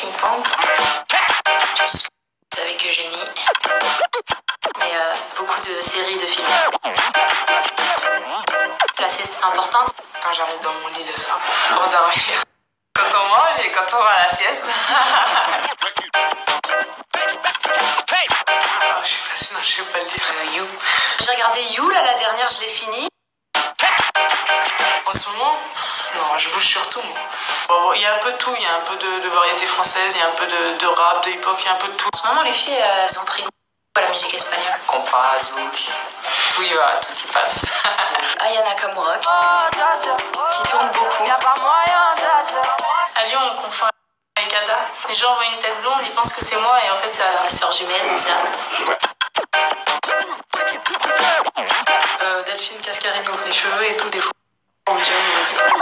ping-pong. Avec Eugénie. Mais beaucoup de séries, de films. La sieste est importante. Quand j'arrive dans mon lit le soir, pour dormir. Quand on mange et quand on va à la sieste. Oh, je suis fascinante, je vais pas le dire. You. J'ai regardé You, là, la dernière, je l'ai fini. En ce moment, non, je bouge sur tout, moi. Bon, il y a un peu de tout, il y a un peu de variété française, il y a un peu de rap, de hip-hop, il y a un peu de tout. En ce moment, les filles, elles ont pris goût à la musique espagnole. Compas, zouk, tout y va, tout y passe. Aya Nakamura qui tourne beaucoup. À Lyon, on confond avec Ada. Les gens voient une tête blonde, ils pensent que c'est moi et en fait c'est Ada. Ma sœur jumelle déjà. Delphine Cascarino, les cheveux et tout, des fois.